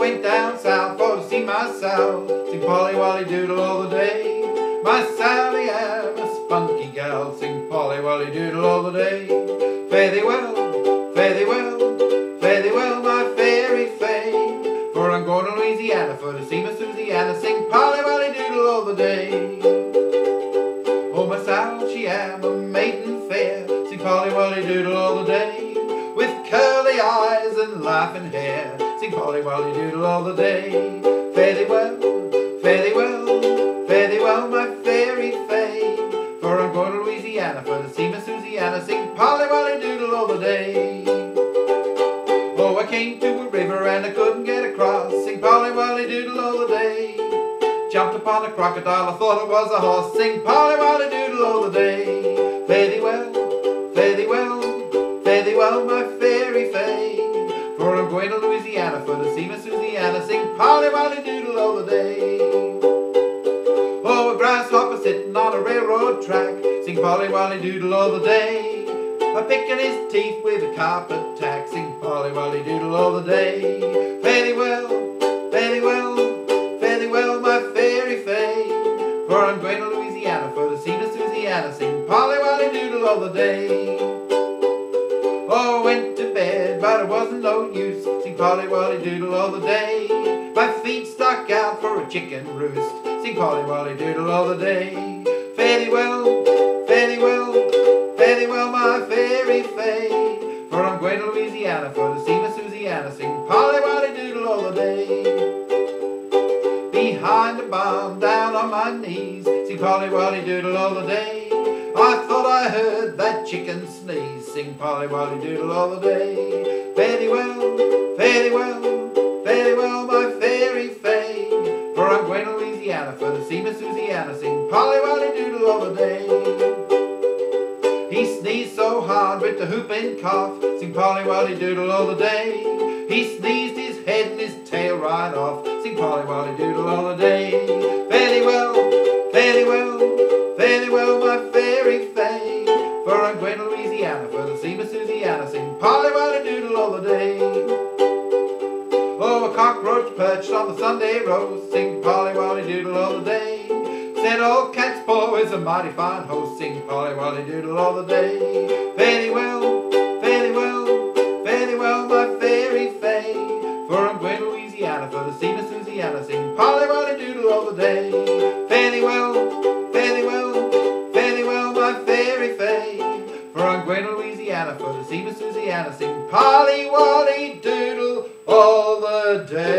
went down south for to see my Sal, sing Polly Wolly Doodle all the day. My Sally am a spunky gal, sing Polly Wolly Doodle all the day. Fare thee well, fare thee well, fare thee well, my fairy fay, for I'm going to Louisiana for to see my Susiana, sing Polly Wolly Doodle all the day. Oh, my Sal, she am a maiden fair, sing Polly Wolly Doodle all the day, with curly eyes and laughing hair, sing Polly Wolly Doodle all the day. Fare thee well, fare thee well, fare thee well, my fairy fay, for I'm going to Louisiana for to see my Susiana, sing Polly Wolly Doodle all the day. Oh, I came to a river and I couldn't get across, sing Polly Wolly Doodle all the day. Jumped upon a crocodile, I thought it was a horse, sing Polly Wolly Doodle all the day. Fare thee well, fare thee well, fare thee well, my fairy fay, for I'm going to Louisiana for to see my Susiana, sing Polly Wolly Doodle all the day. Oh, a grasshopper sitting on a railroad track, sing Polly Wolly Doodle all the day. A picking his teeth with a carpet tack, sing Polly Wolly Doodle all the day. Fare thee well, fare thee well, fare thee well, my fairy fay, for I'm going to Louisiana for to see my Susiana, sing Polly Wolly Doodle all the day. Oh, I went to bed, but it wasn't no use, sing Polly Wolly Doodle all the day. My feet stuck out for a chicken roost, sing Polly Wolly Doodle all the day. Fare thee well, fare thee well, fare thee well, my fairy fay, for I'm going to Louisiana for to see my Susiana, sing Polly Wolly Doodle all the day. Behind the barn, down on my knees, sing Polly Wolly Doodle all the day. I thought I heard that chicken sneeze, sing Polly Wolly Doodle all the day. Fare thee well, fare thee well, fare thee well, my fairy fay, for I'm going to Louisiana for to see my Susiana, sing Polly Wolly Doodle all the day. He sneezed so hard with the whooping cough, sing Polly Wolly Doodle all the day. He sneezed his head and his tail right off, sing Polly Wolly Doodle all the day. Fare thee well, fare thee well, fare thee well, my fairy fay, for I'm going to Louisiana for to see my Susiana, sing Polly Wolly Doodle all the day. Oh, a cockroach perched on the Sunday roast, sing Polly Wolly Doodle all the day. Said old cat's paw is a mighty fine host, sing Polly Wolly Doodle all the day. Fare thee well, fare thee well, fare thee well, my fairy fay, for I'm going to Louisiana for to see my Susiana, sing Polly Wolly Doodle all the day. Fare thee well, fare thee well, fare thee well, my fairy fay, for I'm going to Louisiana for to see my Susiana, sing Polly Wolly Doodle all the day.